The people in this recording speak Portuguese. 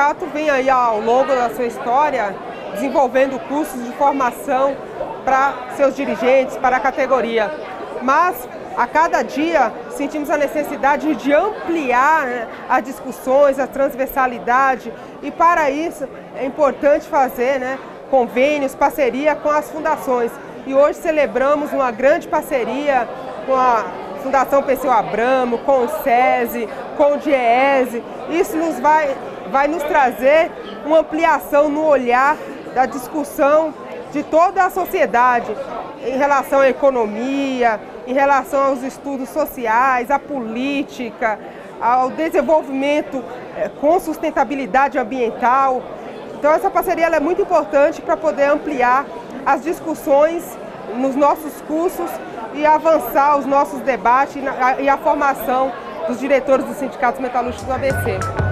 sindicato vem aí ao longo da sua história desenvolvendo cursos de formação para seus dirigentes, para a categoria. Mas a cada dia sentimos a necessidade de ampliar, né, as discussões, a transversalidade, e para isso é importante fazer, né, convênios, parceria com as fundações. E hoje celebramos uma grande parceria com a Fundação Perseu Abramo, com o SESI, com o DIEESE. Isso vai nos trazer uma ampliação no olhar da discussão de toda a sociedade em relação à economia, em relação aos estudos sociais, à política, ao desenvolvimento com sustentabilidade ambiental. Então essa parceria é muito importante para poder ampliar as discussões nos nossos cursos e avançar os nossos debates e a formação dos diretores dos sindicatos metalúrgicos do ABC.